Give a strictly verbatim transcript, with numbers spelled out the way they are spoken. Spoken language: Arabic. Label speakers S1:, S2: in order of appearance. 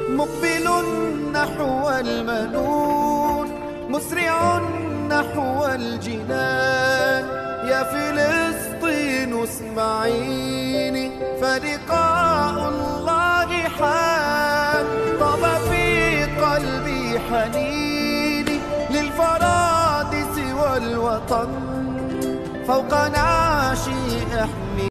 S1: مقبل نحو المنون مسرع نحو الجنان. يا فلسطين اسمعيني فلقاء الله حان. طاب في قلبي حنيني للفرادس والوطن فوق نعشي احمي